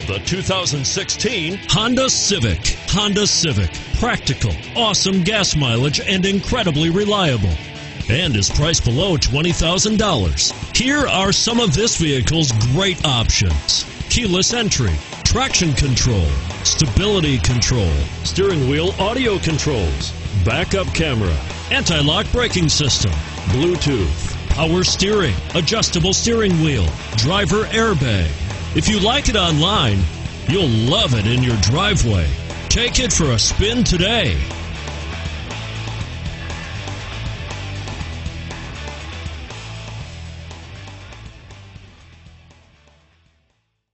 the 2016 Honda Civic. Honda Civic. Practical, awesome gas mileage, and incredibly reliable. And is priced below $20,000. Here are some of this vehicle's great options: keyless entry, traction control, stability control, steering wheel audio controls, backup camera, anti-lock braking system, Bluetooth, power steering, adjustable steering wheel, driver airbag. If you like it online, you'll love it in your driveway. Take it for a spin today.